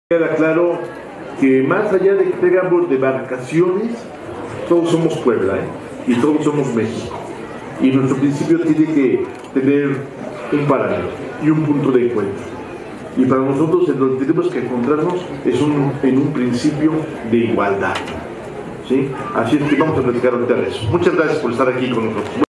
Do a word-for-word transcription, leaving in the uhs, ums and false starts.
Queda claro que más allá de que tengamos demarcaciones, todos somos Puebla, ¿eh? Y todos somos México. Y nuestro principio tiene que tener un paralelo y un punto de encuentro. Y para nosotros en donde tenemos que encontrarnos es un, en un principio de igualdad, ¿sí? Así es que vamos a platicar ahorita de eso. Muchas gracias por estar aquí con nosotros.